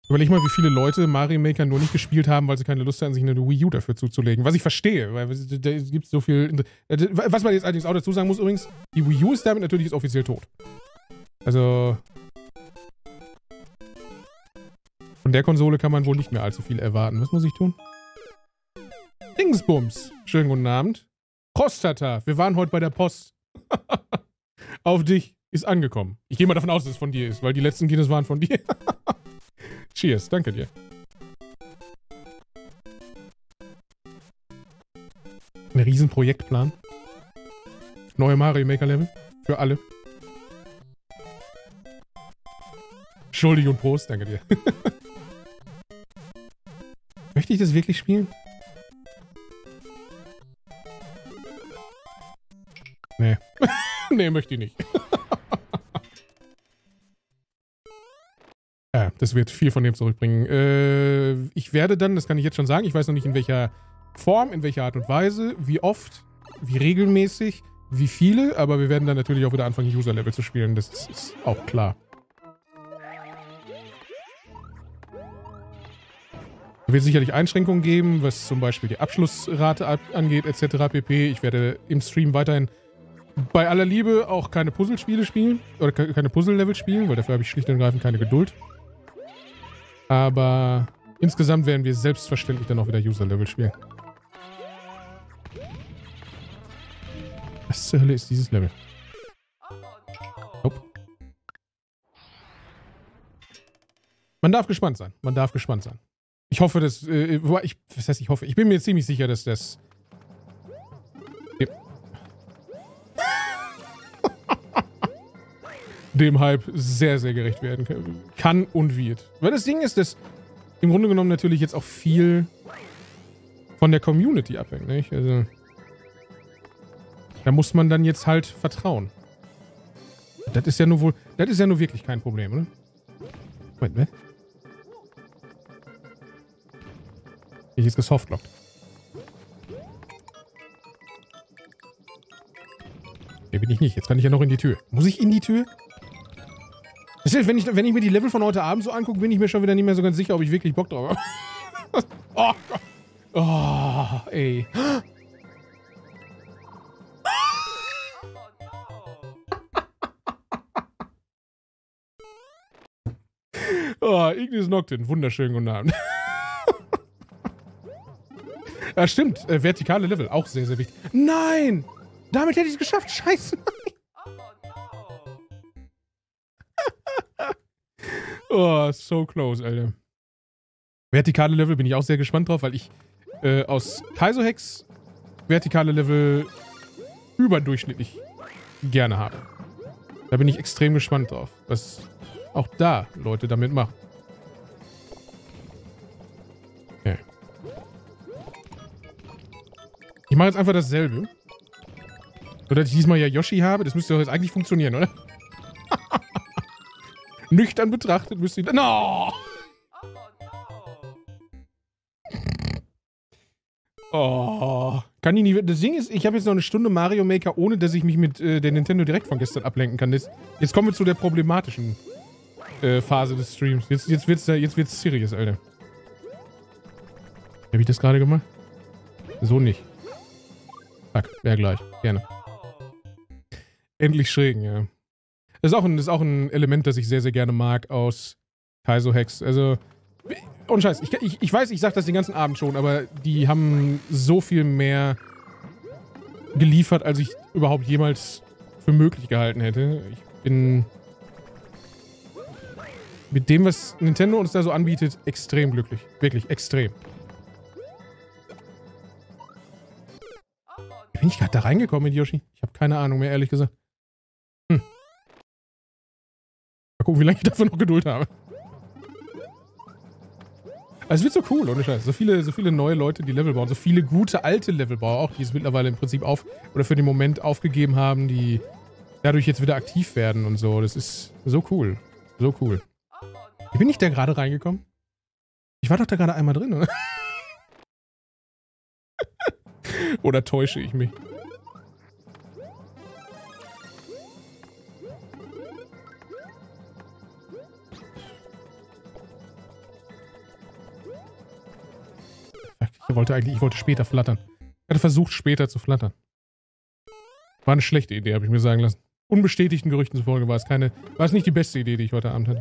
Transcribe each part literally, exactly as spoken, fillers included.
Überleg mal, wie viele Leute Mario Maker nur nicht gespielt haben, weil sie keine Lust hatten, sich eine Wii U dafür zuzulegen. Was ich verstehe, weil da gibt so viel... Was man jetzt allerdings auch dazu sagen muss übrigens, die Wii U ist damit natürlich jetzt offiziell tot. Also... Von der Konsole kann man wohl nicht mehr allzu viel erwarten. Was muss ich tun? Dingsbums. Schönen guten Abend. Prostata. Wir waren heute bei der Post. Auf dich. Ist angekommen. Ich gehe mal davon aus, dass es von dir ist, weil die letzten Guinness waren von dir. Cheers. Danke dir. Ein riesen Projektplan. Neue Mario Maker Level. Für alle. Schuldig und Prost. Danke dir. Möchte ich das wirklich spielen? Nee. Nee, möchte ich nicht. Ja, das wird viel von dem zurückbringen. Äh, ich werde dann, das kann ich jetzt schon sagen, ich weiß noch nicht in welcher Form, in welcher Art und Weise, wie oft, wie regelmäßig, wie viele, aber wir werden dann natürlich auch wieder anfangen, User-Level zu spielen. Das ist, ist auch klar. Es wird sicherlich Einschränkungen geben, was zum Beispiel die Abschlussrate angeht, et cetera pp. Ich werde im Stream weiterhin bei aller Liebe auch keine Puzzlespiele spielen, oder keine Puzzle-Level spielen, weil dafür habe ich schlicht und ergreifend keine Geduld. Aber insgesamt werden wir selbstverständlich dann auch wieder User-Level spielen. Was zur Hölle ist dieses Level? Nope. Man darf gespannt sein. Man darf gespannt sein. Ich hoffe, dass... Äh, ich, was heißt ich hoffe? Ich bin mir ziemlich sicher, dass das... dem Hype sehr, sehr gerecht werden kann und wird. Weil das Ding ist, dass im Grunde genommen natürlich jetzt auch viel von der Community abhängt, nicht? Also... Da muss man dann jetzt halt vertrauen. Das ist ja nur wohl... Das ist ja nur wirklich kein Problem, oder? Moment, ne? Ich ist gesoftlockt. Hier bin ich nicht. Jetzt kann ich ja noch in die Tür. Muss ich in die Tür? Das ist, wenn, ich, wenn ich mir die Level von heute Abend so angucke, bin ich mir schon wieder nicht mehr so ganz sicher, ob ich wirklich Bock drauf habe. Oh Gott. Oh, ey. Oh, Ignis Noctin. Wunderschönen guten Abend. Ja, stimmt. Äh, vertikale Level. Auch sehr, sehr wichtig. Nein! Damit hätte ich es geschafft. Scheiße. Oh, so close, Alter. Vertikale Level bin ich auch sehr gespannt drauf, weil ich äh, aus Kaizo-Hex vertikale Level überdurchschnittlich gerne habe. Da bin ich extrem gespannt drauf, was auch da Leute damit machen. Okay. Ich mache jetzt einfach dasselbe. Nur, dass ich diesmal ja Yoshi habe, das müsste doch jetzt eigentlich funktionieren, oder? Nüchtern betrachtet müsste ich... No! Oh. Kann ich nie... Das Ding ist, ich habe jetzt noch eine Stunde Mario Maker, ohne dass ich mich mit äh, der Nintendo Direct von gestern ablenken kann. Das, jetzt kommen wir zu der problematischen äh, Phase des Streams. Jetzt, jetzt wird's, jetzt wird's serious, Alter. Habe ich das gerade gemacht? So nicht. Zack, wäre gleich. Gerne. Endlich schrägen, ja. Das ist, auch ein, das ist auch ein Element, das ich sehr, sehr gerne mag aus Kaizo-Hex. Also, ohne Scheiß, ich, ich, ich weiß, ich sag das den ganzen Abend schon, aber die haben so viel mehr geliefert, als ich überhaupt jemals für möglich gehalten hätte. Ich bin mit dem, was Nintendo uns da so anbietet, extrem glücklich. Wirklich, extrem. Wie bin ich gerade da reingekommen mit Yoshi? Ich habe keine Ahnung mehr, ehrlich gesagt. Hm. Mal gucken, wie lange ich dafür noch Geduld habe. Also es wird so cool, ohne Scheiß. So viele, so viele neue Leute, die Level bauen. So viele gute alte Levelbauer auch, die es mittlerweile im Prinzip auf... oder für den Moment aufgegeben haben, die dadurch jetzt wieder aktiv werden und so. Das ist so cool. So cool. Wie bin ich da gerade reingekommen? Ich war doch da gerade einmal drin, oder? Oder täusche ich mich? Ich wollte eigentlich, ich wollte später flattern. Ich hatte versucht, später zu flattern. War eine schlechte Idee, habe ich mir sagen lassen. Unbestätigten Gerüchten zufolge war es keine, war es nicht die beste Idee, die ich heute Abend hatte.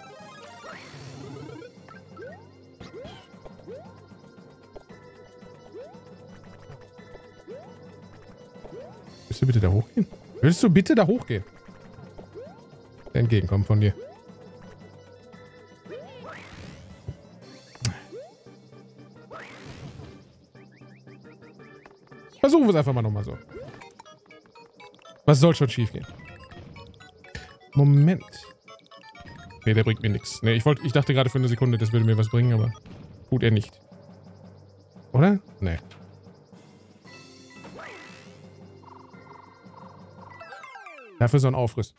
Willst du bitte da hochgehen? Willst du bitte da hochgehen? Entgegenkommen von dir. Versuchen wir es einfach mal nochmal so. Was soll schon schief gehen? Moment. Ne, der bringt mir nichts. Ne, ich, wollt, ich dachte gerade für eine Sekunde, das würde mir was bringen, aber tut er nicht. Oder? Ne. Dafür so ein Aufriss.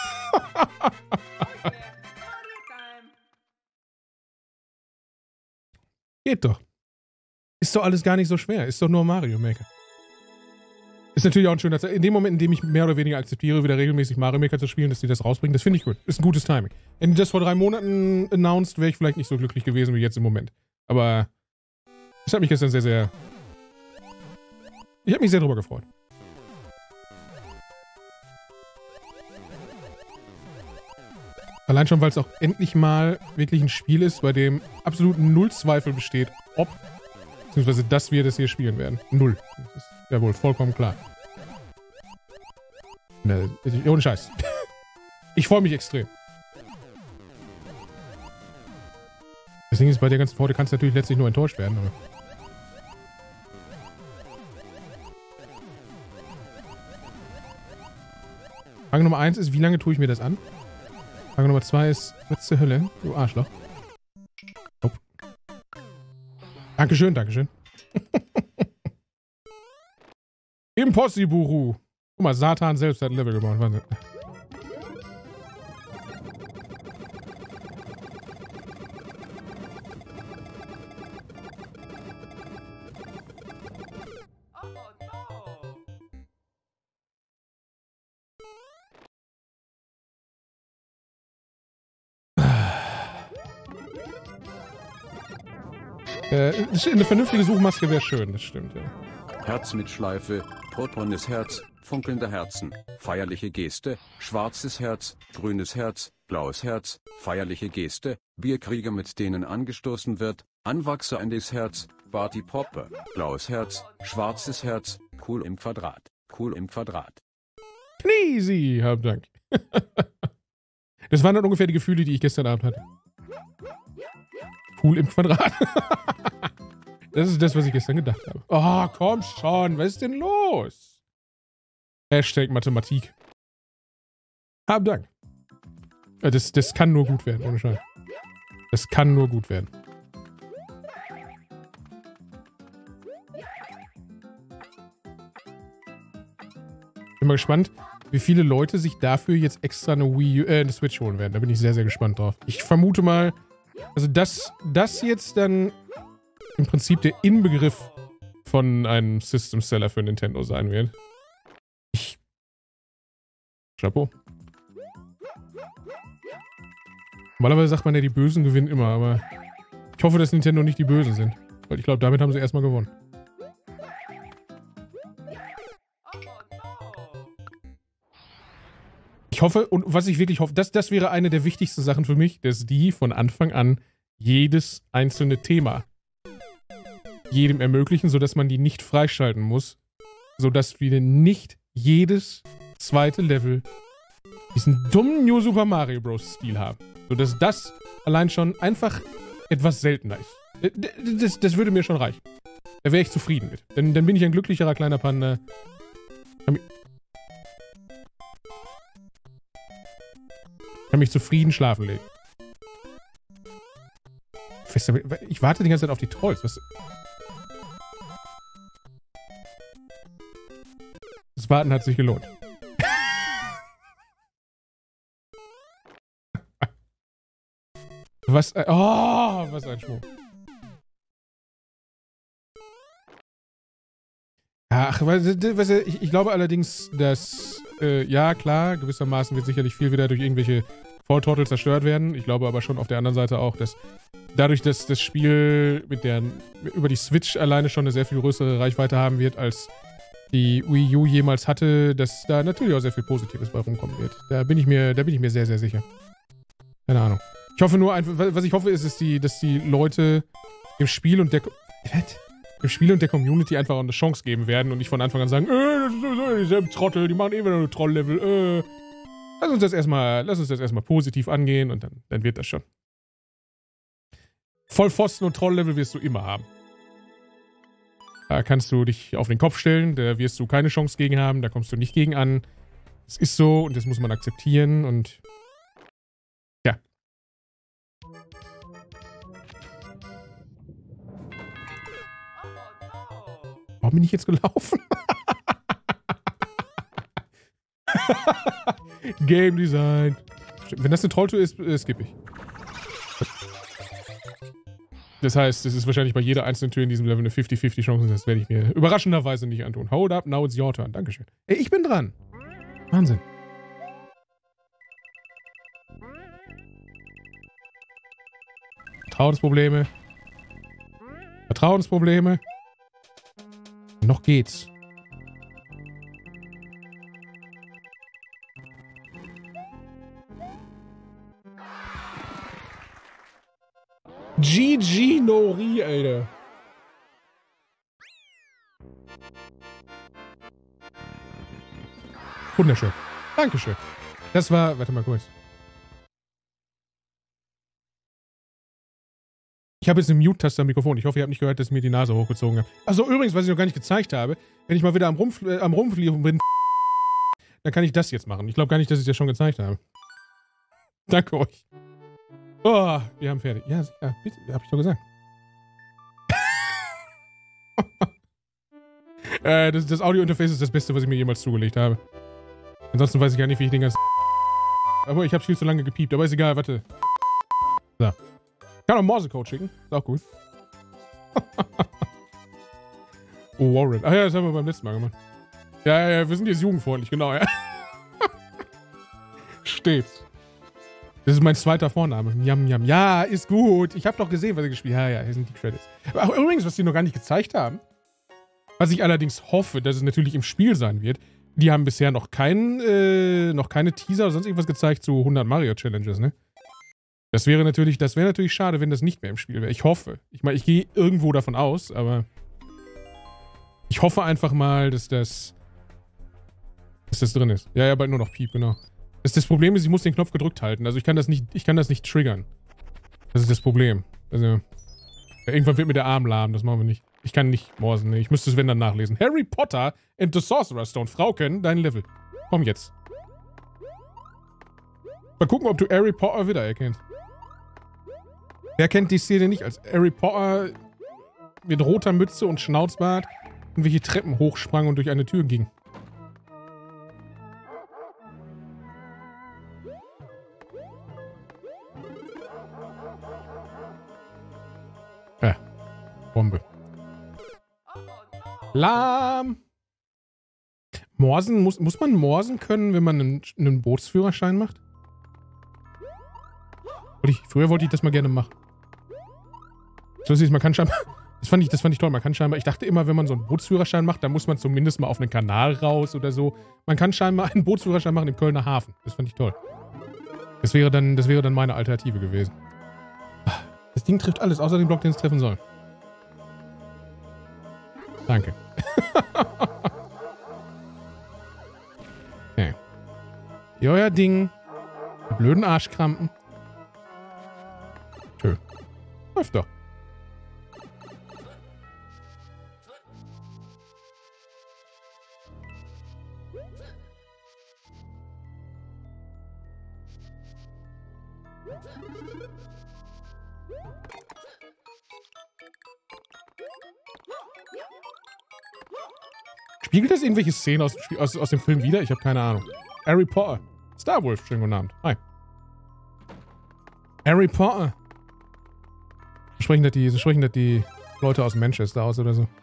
Geht doch. Ist doch alles gar nicht so schwer. Ist doch nur Mario Maker. Ist natürlich auch ein schöner Zeit. In dem Moment, in dem ich mehr oder weniger akzeptiere, wieder regelmäßig Mario Maker zu spielen, dass die das rausbringen, das finde ich gut. Ist ein gutes Timing. Wenn die das vor drei Monaten announced, wäre ich vielleicht nicht so glücklich gewesen wie jetzt im Moment. Aber das hat mich gestern sehr, sehr... Ich habe mich sehr drüber gefreut. Allein schon, weil es auch endlich mal wirklich ein Spiel ist, bei dem absolut null Zweifel besteht, ob, beziehungsweise dass wir das hier spielen werden. Null. Das ist ja wohl vollkommen klar. Ne, ohne Scheiß. Ich freue mich extrem. Das Ding ist, bei der ganzen Freude kannst du natürlich letztlich nur enttäuscht werden, aber... Frage Nummer eins ist, wie lange tue ich mir das an? Frage Nummer zwei ist, was zur Hölle? Du Arschloch. Oh. Dankeschön, Dankeschön. Impossiburu. Guck mal, Satan selbst hat ein Level gebaut. Wahnsinn. Äh, eine vernünftige Suchmaske wäre schön, das stimmt, ja. Herz mit Schleife, purpurnes Herz, funkelnde Herzen, feierliche Geste, schwarzes Herz, grünes Herz, blaues Herz, feierliche Geste, Bierkrieger, mit denen angestoßen wird, Anwachser in das Herz, Barty Poppe, blaues Herz, schwarzes Herz, cool im Quadrat, cool im Quadrat. Easy, hab Dank. Das waren dann ungefähr die Gefühle, die ich gestern Abend hatte. Cool im Quadrat. Das ist das, was ich gestern gedacht habe. Oh, komm schon. Was ist denn los? Hashtag Mathematik. Hab Dank. Das, das kann nur gut werden, ohne Scheiß. Das kann nur gut werden. Bin mal gespannt, wie viele Leute sich dafür jetzt extra eine Wii U, äh, eine Switch holen werden. Da bin ich sehr, sehr gespannt drauf. Ich vermute mal, also dass das jetzt dann im Prinzip der Inbegriff von einem System Seller für Nintendo sein wird. Ich... Chapeau. Normalerweise sagt man ja, die Bösen gewinnen immer, aber ich hoffe, dass Nintendo nicht die Bösen sind. Weil ich glaube, damit haben sie erstmal gewonnen. Ich hoffe, und was ich wirklich hoffe, das, das wäre eine der wichtigsten Sachen für mich, dass die von Anfang an jedes einzelne Thema jedem ermöglichen, sodass man die nicht freischalten muss, sodass wir nicht jedes zweite Level diesen dummen New Super Mario Bros. Stil haben. Sodass das allein schon einfach etwas seltener ist. Das, das würde mir schon reichen. Da wäre ich zufrieden mit. Dann, dann bin ich ein glücklicherer kleiner Panda. Kann mich zufrieden schlafen legen. Ich warte die ganze Zeit auf die Trolls. Was? Das Warten hat sich gelohnt. Was? Oh, was ein Schmuck. Ach, weißt du, ich, ich glaube allerdings, dass, äh, ja klar, gewissermaßen wird sicherlich viel wieder durch irgendwelche Volltrottel zerstört werden. Ich glaube aber schon auf der anderen Seite auch, dass dadurch, dass das Spiel mit der, über die Switch alleine schon eine sehr viel größere Reichweite haben wird, als die Wii U jemals hatte, dass da natürlich auch sehr viel Positives bei rumkommen wird. Da bin ich mir, da bin ich mir sehr, sehr sicher. Keine Ahnung. Ich hoffe nur einfach, was ich hoffe, ist, ist die, dass die Leute dem Spiel und der, dem Spiel und der Community einfach auch eine Chance geben werden und nicht von Anfang an sagen, äh, das ist sowieso dieselben Trottel, die machen eh wieder nur Troll-Level, äh. Lass uns das erstmal, lass uns das erstmal positiv angehen und dann, dann wird das schon. Vollpfosten und Troll-Level wirst du immer haben. Da kannst du dich auf den Kopf stellen, da wirst du keine Chance gegen haben, da kommst du nicht gegen an. Es ist so und das muss man akzeptieren und ja. Warum bin ich jetzt gelaufen? Game Design. Wenn das eine Trolltür ist, äh, skippe ich. Das heißt, es ist wahrscheinlich bei jeder einzelnen Tür in diesem Level eine fifty fifty Chance. Das werde ich mir überraschenderweise nicht antun. Hold up, now it's your turn. Dankeschön. Ey, ich bin dran. Wahnsinn. Vertrauensprobleme. Vertrauensprobleme. Noch geht's. G G Nori, Alter. Wunderschön. Dankeschön. Das war, warte mal kurz. Ich habe jetzt eine Mute-Taste am Mikrofon. Ich hoffe, ihr habt nicht gehört, dass ich mir die Nase hochgezogen habe. Also übrigens, was ich noch gar nicht gezeigt habe, wenn ich mal wieder am, Rumpf, äh, am Rumfliegen bin, dann kann ich das jetzt machen. Ich glaube gar nicht, dass ich das schon gezeigt habe. Danke euch. Oh, wir haben fertig. Ja, ja, bitte, hab ich doch gesagt. äh, das, das Audio-Interface ist das Beste, was ich mir jemals zugelegt habe. Ansonsten weiß ich gar nicht, wie ich den ganzen... Aber ich habe viel zu lange gepiept, aber ist egal, warte. So. Ich kann auch Morsecode schicken. Ist auch gut. Oh, Warren. Ach ja, das haben wir beim letzten Mal gemacht. Ja, ja, ja, wir sind jetzt jugendfreundlich, genau, ja. Stets. Das ist mein zweiter Vorname. Yam, yam. Ja, ist gut. Ich habe doch gesehen, was sie gespielt haben. Ja, ja, hier sind die Credits. Ach, übrigens, was die noch gar nicht gezeigt haben, was ich allerdings hoffe, dass es natürlich im Spiel sein wird, die haben bisher noch, kein, äh, noch keine Teaser oder sonst irgendwas gezeigt zu hundert Mario-Challenges, ne? Das wäre natürlich, das wäre natürlich schade, wenn das nicht mehr im Spiel wäre. Ich hoffe. Ich meine, ich gehe irgendwo davon aus, aber ich hoffe einfach mal, dass das, dass das drin ist. Ja, ja, bald nur noch Piep, genau. Das, das Problem ist, ich muss den Knopf gedrückt halten. Also ich kann das nicht, ich kann das nicht triggern. Das ist das Problem. Also, ja, irgendwann wird mir der Arm lahm, das machen wir nicht. Ich kann nicht morsen, ne? Ich müsste es, wenn, dann nachlesen. Harry Potter and the Sorcerer's Stone. Frauken, dein Level. Komm jetzt. Mal gucken, ob du Harry Potter wiedererkennst. Wer kennt die Szene nicht, als Harry Potter mit roter Mütze und Schnauzbart irgendwelche Treppen hochsprang und durch eine Tür ging? Ja, Bombe. Lahm! Morsen, muss, muss man morsen können, wenn man einen, einen Bootsführerschein macht? Ich, früher wollte ich das mal gerne machen. So ist es, man kann scheinbar, das fand ich, das fand ich toll, man kann scheinbar, ich dachte immer, wenn man so einen Bootsführerschein macht, dann muss man zumindest mal auf einen Kanal raus oder so. Man kann scheinbar einen Bootsführerschein machen im Kölner Hafen. Das fand ich toll. Das wäre dann, das wäre dann meine Alternative gewesen. Das Ding trifft alles, außer den Block, den es treffen soll. Danke. Okay. Ja, euer Ding. Die blöden Arschkrampen. Schön. Läuft doch. Spiegelt das irgendwelche Szenen aus dem, Spiel, aus, aus dem Film wieder? Ich habe keine Ahnung. Harry Potter. Starwolf, schönen guten Abend. Hi. Harry Potter. So sprechen das die, so sprechen das die Leute aus Manchester aus oder so.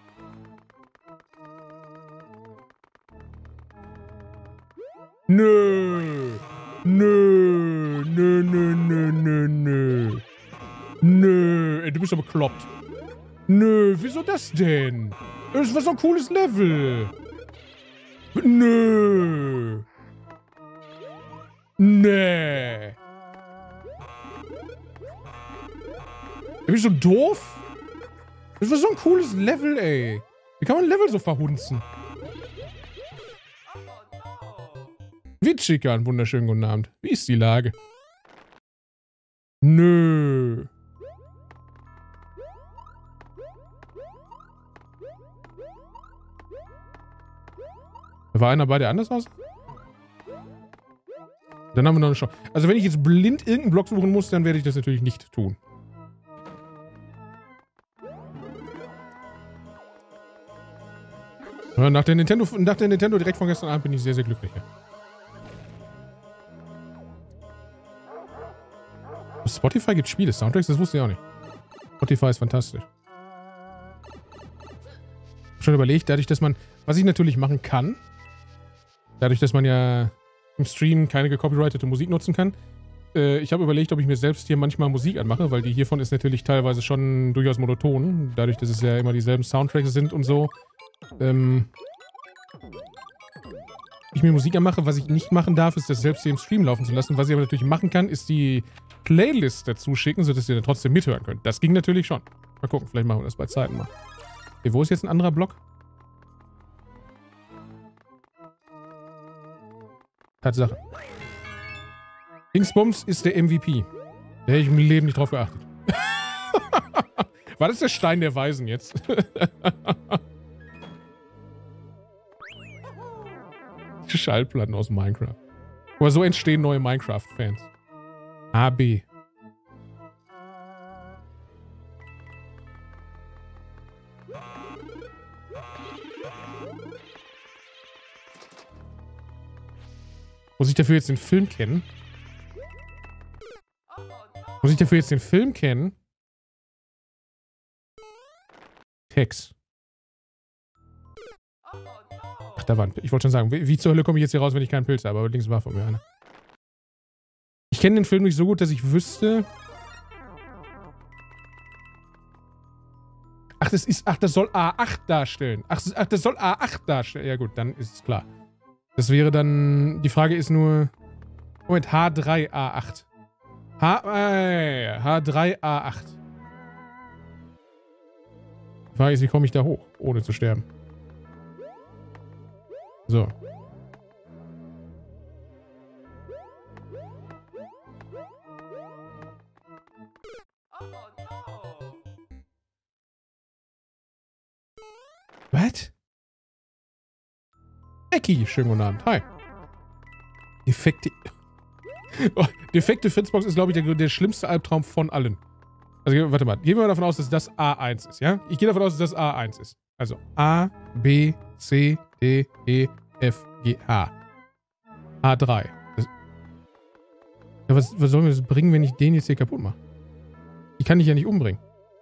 Nö. Nö. Nö, nö, nö, nö, nö. Nö. du bist doch bekloppt. Nö, wieso das denn? Das war so ein cooles Level. Nö. Nee. Bist du doof? Das war so ein cooles Level, ey. Wie kann man ein Level so verhunzen? Witschika, einen wunderschönen guten Abend. Wie ist die Lage? Nö. Da war einer bei, der anders aussah? Dann haben wir noch eine Chance. Also wenn ich jetzt blind irgendeinen Block suchen muss, dann werde ich das natürlich nicht tun. Ja, nach der Nintendo, nach der Nintendo direkt von gestern Abend bin ich sehr, sehr glücklich. Auf Spotify gibt Spiele, Soundtracks, das wusste ich auch nicht. Spotify ist fantastisch. Ich habe schon überlegt, dadurch, dass man, was ich natürlich machen kann, dadurch, dass man ja im Stream keine gecopyrightete Musik nutzen kann, äh, ich habe überlegt, ob ich mir selbst hier manchmal Musik anmache, weil die hiervon ist natürlich teilweise schon durchaus monoton, dadurch, dass es ja immer dieselben Soundtracks sind und so. Ähm, ich mir Musik anmache, was ich nicht machen darf, ist das selbst hier im Stream laufen zu lassen. Was ich aber natürlich machen kann, ist die Playlist dazu schicken, sodass ihr dann trotzdem mithören könnt. Das ging natürlich schon. Mal gucken, vielleicht machen wir das bei Zeiten mal. Okay, wo ist jetzt ein anderer Block? Tatsache. Dingsbums ist der M V P. Da hätte ich im Leben nicht drauf geachtet. War das der Stein der Weisen jetzt? Schallplatten aus Minecraft. Aber so entstehen neue Minecraft-Fans. A, B. Muss ich dafür jetzt den Film kennen? Muss ich dafür jetzt den Film kennen? Text. Ach, da war ein, ich wollte schon sagen, wie, wie zur Hölle komme ich jetzt hier raus, wenn ich keinen Pilz habe? Aber links war von mir einer. Ich kenne den Film nicht so gut, dass ich wüsste... Ach, das ist... Ach, das soll A acht darstellen. Ach, ach, das soll A acht darstellen. Ja gut, dann ist es klar. Das wäre dann... Die Frage ist nur... Moment, H drei A acht. H, äh, H drei A acht. Die Frage ist, wie komme ich da hoch, ohne zu sterben? So. Was? Ecki, schönen guten Abend. Hi. Defekte... Oh, defekte Fritzbox ist, glaube ich, der, der schlimmste Albtraum von allen. Also, warte mal. Gehen wir mal davon aus, dass das A eins ist, ja? Ich gehe davon aus, dass das A eins ist. Also, A, B, C, D, E, F, G, H. H drei. Das, ja, was, was soll mir das bringen, wenn ich den jetzt hier kaputt mache? Ich kann dich ja nicht umbringen.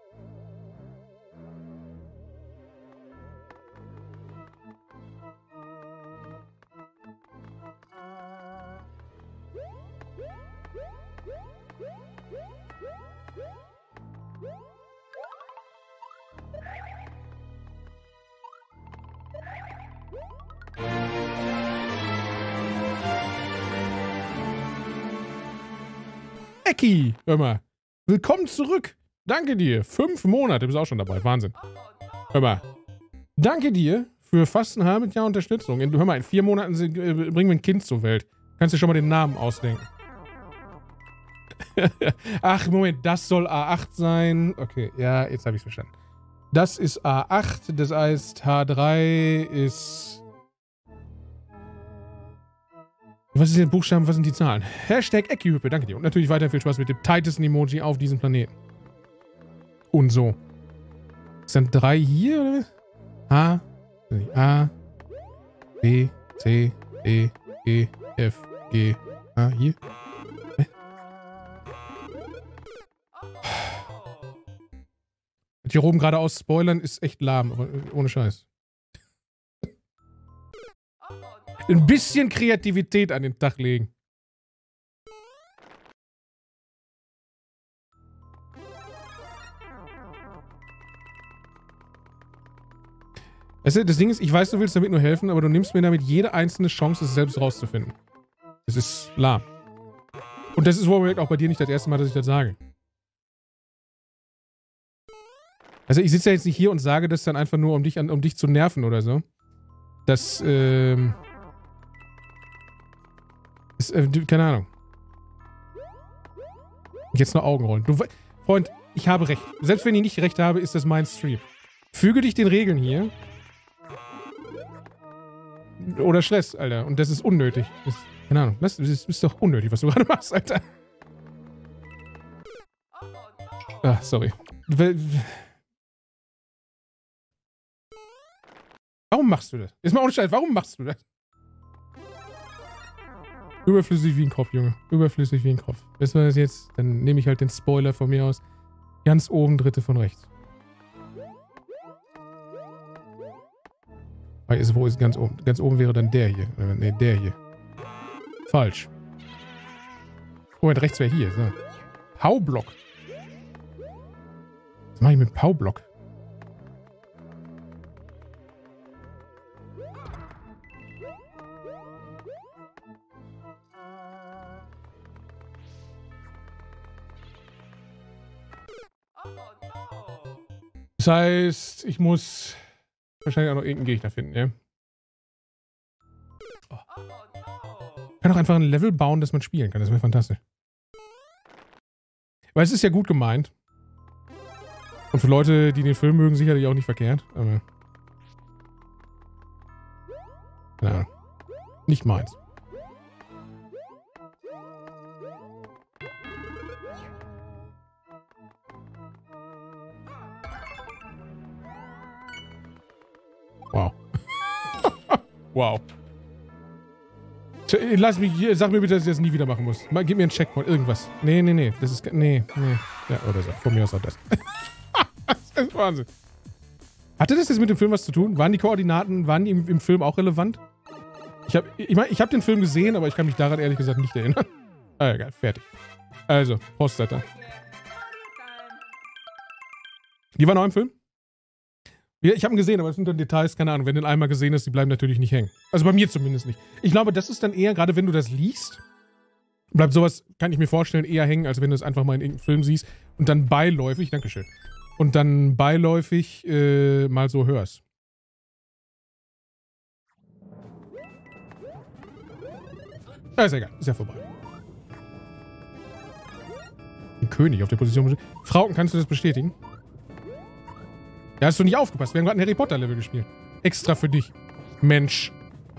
Ecki, hör mal. Willkommen zurück. Danke dir. Fünf Monate, bist auch schon dabei. Wahnsinn. Hör mal. Danke dir für fast ein halbes Jahr Unterstützung. In, hör mal, in vier Monaten sind, äh, bringen wir ein Kind zur Welt. Kannst du schon mal den Namen ausdenken. Ach, Moment, das soll A acht sein. Okay, ja, jetzt habe ich es verstanden. Das ist A acht, das heißt H drei ist... Was ist denn Buchstaben, was sind die Zahlen? Hashtag Ecki-Hüppe, danke dir. Und natürlich weiter viel Spaß mit dem tightesten Emoji auf diesem Planeten. Und so. Ist dann drei hier, oder was? H, A, B, C, D, E, F, G, A, hier. Hä? Hier oben geradeaus spoilern ist echt lahm, aber ohne Scheiß. Ein bisschen Kreativität an den Tag legen. Weißt du, das Ding ist, ich weiß, du willst damit nur helfen, aber du nimmst mir damit jede einzelne Chance, es selbst rauszufinden. Das ist lahm. Und das ist wohl auch bei dir nicht das erste Mal, dass ich das sage. Also ich sitze ja jetzt nicht hier und sage das dann einfach nur, um dich, an, um dich zu nerven oder so. Das, ähm... Ist, äh, keine Ahnung. Jetzt nur Augenrollen. Du, Freund, ich habe recht. Selbst wenn ich nicht recht habe, ist das mein Stream. Füge dich den Regeln hier. Oder Stress, Alter. Und das ist unnötig. Das, keine Ahnung. Das ist, ist doch unnötig, was du gerade machst, Alter. Ah, sorry. Warum machst du das? Jetzt mal ohne Scheiß, warum machst du das? Überflüssig wie ein Kopf, Junge. Überflüssig wie ein Kopf. Wissen wir das jetzt? Dann nehme ich halt den Spoiler von mir aus. Ganz oben, dritte von rechts. Ist, wo ist ganz oben? Ganz oben wäre dann der hier. Ne, der hier. Falsch. Moment, rechts wäre hier. So. Pow-Block. Was mache ich mit Pow-Block? Das heißt, ich muss wahrscheinlich auch noch irgendeinen Gegner finden, ja? Oh. Ich kann auch einfach ein Level bauen, das man spielen kann. Das wäre fantastisch. Weil es ist ja gut gemeint. Und für Leute, die den Film mögen, sicherlich auch nicht verkehrt. Aber... keine Ahnung. Nicht meins. Wow. Wow. Lass mich, sag mir bitte, dass ich das nie wieder machen muss. Gib mir einen Checkpoint, irgendwas. Nee, nee, nee. Das ist, nee, nee. Ja, oder so. Von mir aus auch das. Das ist Wahnsinn. Hatte das jetzt mit dem Film was zu tun? Waren die Koordinaten, waren die im, im Film auch relevant? Ich hab, ich mein, ich hab den Film gesehen, aber ich kann mich daran ehrlich gesagt nicht erinnern. Ah, egal, fertig. Also, Postletter. Die war noch im Film? Ja, ich habe ihn gesehen, aber das sind dann Details, keine Ahnung. Wenn du ihn einmal gesehen hast, die bleiben natürlich nicht hängen. Also bei mir zumindest nicht. Ich glaube, das ist dann eher, gerade wenn du das liest, bleibt sowas, kann ich mir vorstellen, eher hängen, als wenn du es einfach mal in irgendeinem Film siehst und dann beiläufig, Dankeschön, und dann beiläufig äh, mal so hörst. Ja, ist ja egal, ist ja vorbei. Ein König auf der Position. Frauken, kannst du das bestätigen? Ja, hast du nicht aufgepasst. Wir haben gerade ein Harry Potter Level gespielt. Extra für dich. Mensch.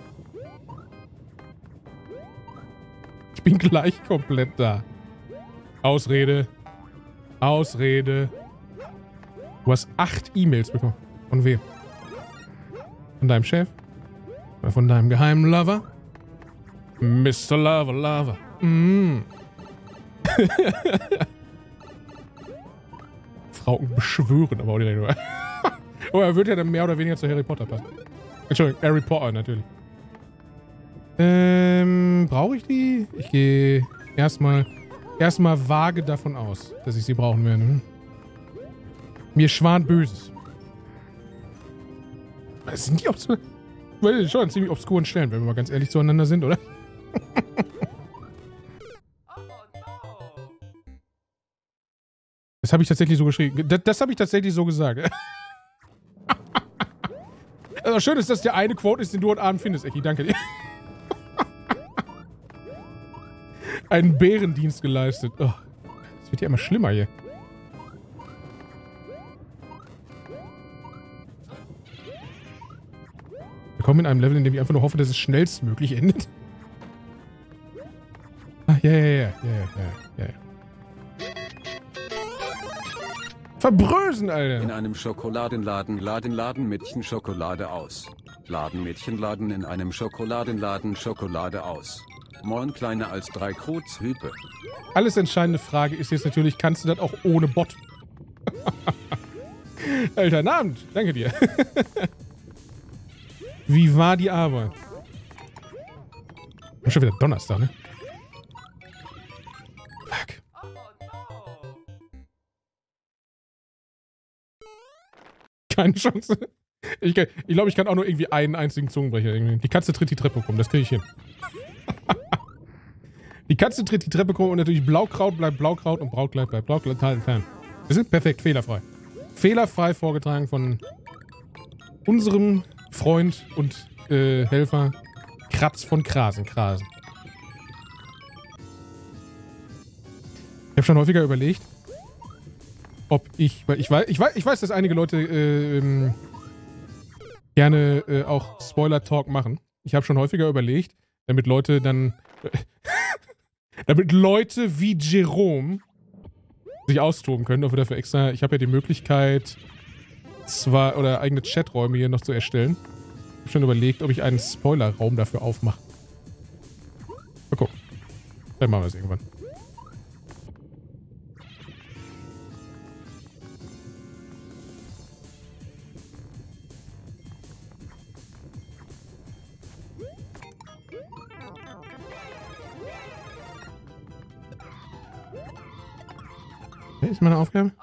Ich bin gleich komplett da. Ausrede. Ausrede. Du hast acht E-Mails bekommen. Von wem? Von deinem Chef? Oder von deinem geheimen Lover? Mister Lover, Lover. Mm. Frauken beschwören, aber auch nicht nur. Oh, er wird ja dann mehr oder weniger zu Harry Potter passen. Entschuldigung, Harry Potter natürlich. Ähm, brauche ich die? Ich gehe erstmal erstmal vage davon aus, dass ich sie brauchen werde. Hm? Mir schwan Böses. Was sind die obskur? Weil schon an ziemlich obskuren Stellen, wenn wir mal ganz ehrlich zueinander sind, oder? Das habe ich tatsächlich so geschrieben. Das, das habe ich tatsächlich so gesagt. Also schön ist, dass der eine Quote ist, den du heute Abend findest, Ecki. Danke dir. Einen Bärendienst geleistet. Oh, das wird ja immer schlimmer hier. Willkommen in einem Level, in dem ich einfach nur hoffe, dass es schnellstmöglich endet. Ah, ja, ja, ja, ja, ja, ja, ja. Verbrösen, Alter! In einem Schokoladenladen laden Ladenmädchen Schokolade aus. Ladenmädchen laden in einem Schokoladenladen Schokolade aus. Moin kleiner als drei Kruzhüpe. Alles entscheidende Frage ist jetzt natürlich, kannst du das auch ohne Bot? Alter, guten Abend. Danke dir. Wie war die Arbeit? Ist schon wieder Donnerstag, ne? Fuck. Keine Chance. Ich glaube, ich, glaub, ich kann auch nur irgendwie einen einzigen Zungenbrecher. Irgendwie. Die Katze tritt die Treppe rum, das kriege ich hin. Die Katze tritt die Treppe rum und natürlich Blaukraut bleibt Blaukraut und Brautkleid bleibt Brautkleid entfernt. Wir sind perfekt, fehlerfrei. Fehlerfrei vorgetragen von unserem Freund und äh, Helfer Kratz von Krasen. Krasen. Ich habe schon häufiger überlegt, ob ich, weil ich weiß, ich weiß, ich weiß, dass einige Leute äh, gerne äh, auch Spoiler-Talk machen. Ich habe schon häufiger überlegt, damit Leute dann, damit Leute wie Jerome sich austoben können, dafür dafür extra, ich habe ja die Möglichkeit, zwar, oder eigene Chaträume hier noch zu erstellen. Ich habe schon überlegt, ob ich einen Spoiler-Raum dafür aufmache. Mal gucken. Dann machen wir es irgendwann. Ist meine Aufgabe?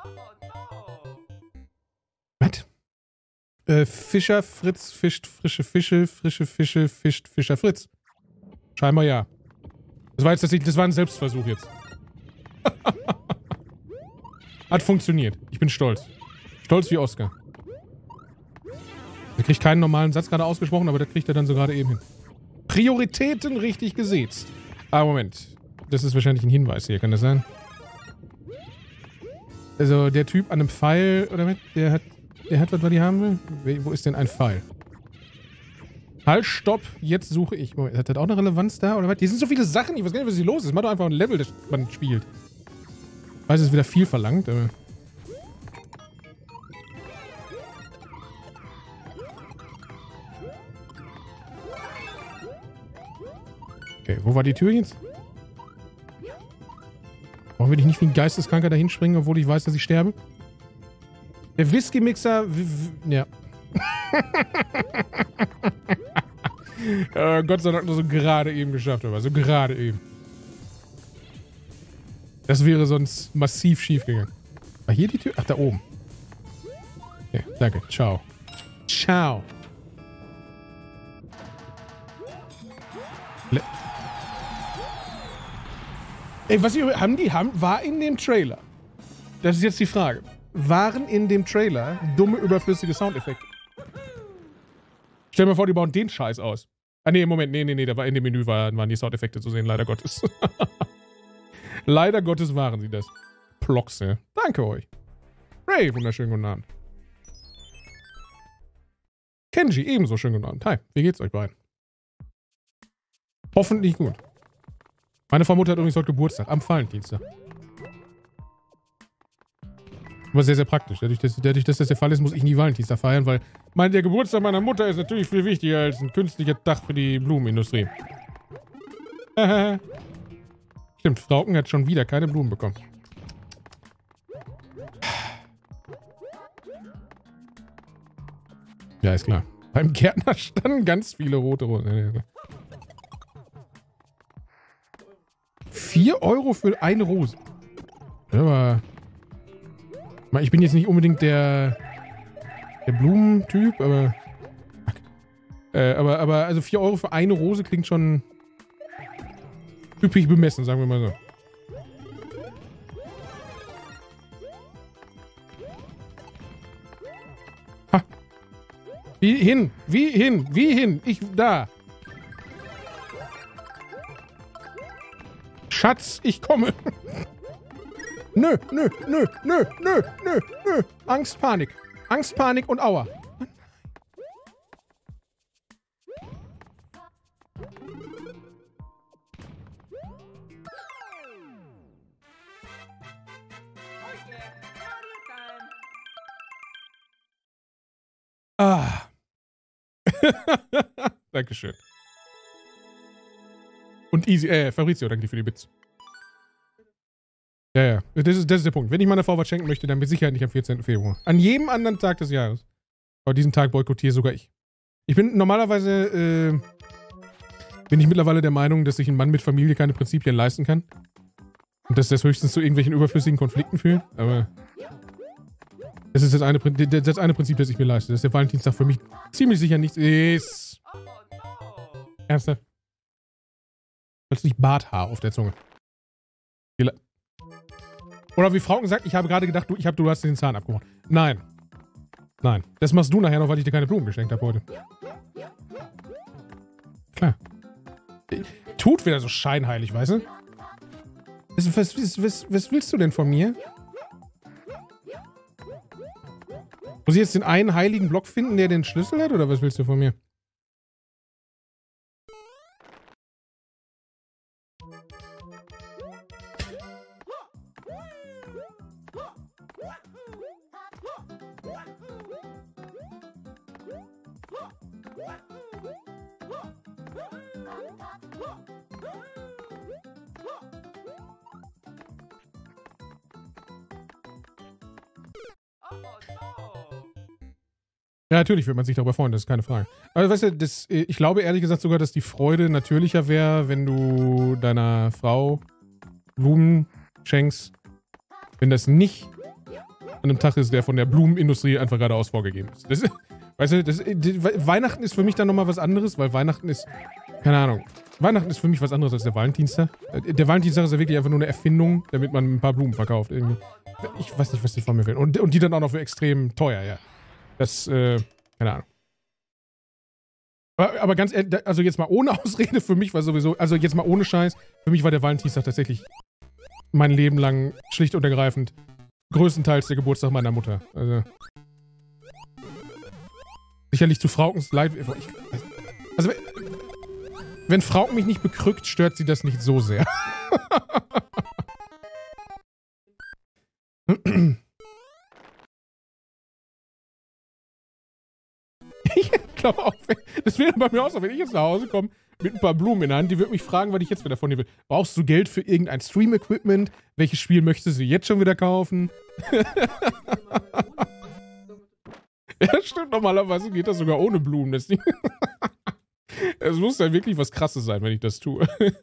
Was? Äh, Fischer Fritz fischt frische Fische, frische Fische fischt Fischer Fritz. Scheinbar ja. Das war jetzt das, das war ein Selbstversuch jetzt. Hat funktioniert. Ich bin stolz. Stolz wie Oscar. Er kriegt keinen normalen Satz gerade ausgesprochen, aber der kriegt er dann so gerade eben hin. Prioritäten richtig gesetzt. Ah, Moment. Das ist wahrscheinlich ein Hinweis hier, kann das sein? Also, der Typ an einem Pfeil, oder was? Der hat, der hat was, was die haben will? Wo ist denn ein Pfeil? Halt, stopp, jetzt suche ich. Moment, hat das auch eine Relevanz da, oder was? Hier sind so viele Sachen, ich weiß gar nicht, was hier los ist. Mach doch einfach ein Level, das man spielt. Ich weiß, es ist wieder viel verlangt, aber... Okay, wo war die Tür jetzt? Warum will ich nicht wie ein Geisteskranker dahin springen, obwohl ich weiß, dass ich sterbe? Der Whisky-Mixer... Ja. äh, Gott sei Dank nur so gerade eben geschafft, aber so gerade eben. Das wäre sonst massiv schief gegangen. War hier die Tür? Ach, da oben. Okay, danke. Ciao. Ciao. Le Ey, was ihr, haben die, haben, war in dem Trailer, das ist jetzt die Frage, waren in dem Trailer dumme, überflüssige Soundeffekte? Stell dir mal vor, die bauen den Scheiß aus. Ah, nee, Moment, nee, nee, nee, da war in dem Menü waren, waren die Soundeffekte zu sehen, leider Gottes. Leider Gottes waren sie das. Ploxe. Danke euch. Ray, wunderschönen guten Abend. Kenji, ebenso schönen guten Abend. Hi, wie geht's euch beiden? Hoffentlich gut. Meine Frau Mutter hat übrigens heute Geburtstag, am Valentinstag. Aber sehr, sehr praktisch. Dadurch dass, dadurch, dass das der Fall ist, muss ich nie Valentinstag feiern, weil mein, der Geburtstag meiner Mutter ist natürlich viel wichtiger als ein künstlicher Dach für die Blumenindustrie. Stimmt, Frauken hat schon wieder keine Blumen bekommen. Ja, ist klar. Beim Gärtner standen ganz viele rote Rosen. vier Euro für eine Rose. Aber ich bin jetzt nicht unbedingt der, der Blumentyp, aber, äh, aber aber also vier Euro für eine Rose klingt schon üppig bemessen, sagen wir mal so. Ha. Wie hin? Wie hin? Wie hin? Ich da. Schatz, ich komme. Nö, nö, nö, nö, nö, nö, nö. Angst, Panik. Angst, Panik und Aua. Ah. Dankeschön. Und easy, äh, Fabrizio, danke dir für die Bits. Ja, ja, das ist, das ist der Punkt. Wenn ich meiner Frau was schenken möchte, dann mit Sicherheit nicht am vierzehnten Februar. An jedem anderen Tag des Jahres. Aber diesen Tag boykottiere sogar ich. Ich bin normalerweise, äh, bin ich mittlerweile der Meinung, dass sich ein Mann mit Familie keine Prinzipien leisten kann. Und dass das höchstens zu irgendwelchen überflüssigen Konflikten führt. Aber Das ist das eine, das eine Prinzip, das ich mir leiste, dass der Valentinstag für mich ziemlich sicher nichts ist. Ernsthaft? Plötzlich Barthaar auf der Zunge. Oder wie Frauken sagt, ich habe gerade gedacht, du, ich hab, du hast den Zahn abgemacht. Nein. Nein. Das machst du nachher noch, weil ich dir keine Blumen geschenkt habe heute. Klar. Tut wieder so scheinheilig, weißt du? Was, was, was, was willst du denn von mir? Muss ich jetzt den einen heiligen Block finden, der den Schlüssel hat? Oder was willst du von mir? Ja, natürlich wird man sich darüber freuen, das ist keine Frage. Aber weißt du, das, ich glaube ehrlich gesagt sogar, dass die Freude natürlicher wäre, wenn du deiner Frau Blumen schenkst, wenn das nicht an einem Tag ist, der von der Blumenindustrie einfach geradeaus vorgegeben ist. Das, weißt du, das, die, Weihnachten ist für mich dann nochmal was anderes, weil Weihnachten ist, keine Ahnung, Weihnachten ist für mich was anderes als der Valentinstag. Der Valentinstag ist ja wirklich einfach nur eine Erfindung, damit man ein paar Blumen verkauft. Irgendwie. Ich weiß nicht, was die von mir will. Und, und die dann auch noch für extrem teuer, ja. Das, äh, keine Ahnung. Aber, aber ganz ehrlich, also jetzt mal ohne Ausrede, für mich war sowieso, also jetzt mal ohne Scheiß, für mich war der Valentinstag tatsächlich mein Leben lang schlicht und ergreifend größtenteils der Geburtstag meiner Mutter. Also. Sicherlich zu Fraukens Leid. Ich, also, wenn Frauken mich nicht bekrückt, stört sie das nicht so sehr. Ich glaube auch, das wäre bei mir auch so, wenn ich jetzt nach Hause komme mit ein paar Blumen in der Hand, die würde mich fragen, was ich jetzt wieder von dir will. Brauchst du Geld für irgendein Stream-Equipment? Welches Spiel möchtest du jetzt schon wieder kaufen? Ja, stimmt, normalerweise geht das sogar ohne Blumen. Das Ding. Es muss dann wirklich was Krasses sein, wenn ich das tue.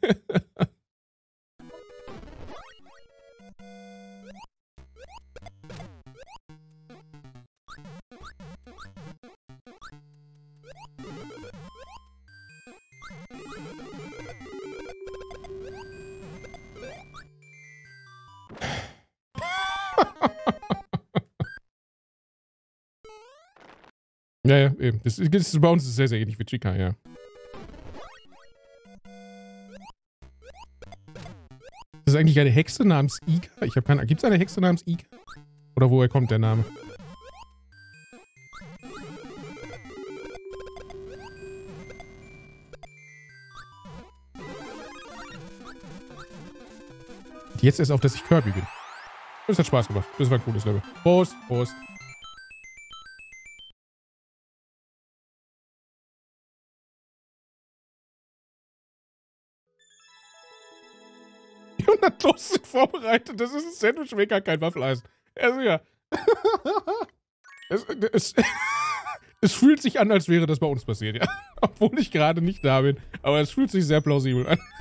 Ja, ja, eben. Das, das, bei uns ist es sehr, sehr ähnlich wie Chica, ja. Das ist eigentlich eine Hexe namens Iga? Ich habe keine Ahnung. Gibt es eine Hexe namens Iga? Oder woher kommt der Name? Jetzt erst auf, dass ich Kirby bin. Das hat Spaß gemacht. Das war ein cooles Level. Prost, Prost. hundert Toast sind vorbereitet. Das ist ein Sandwich-Maker, kein Waffeleisen. Also ja. es, es, es fühlt sich an, als wäre das bei uns passiert, ja. Obwohl ich gerade nicht da bin. Aber es fühlt sich sehr plausibel an.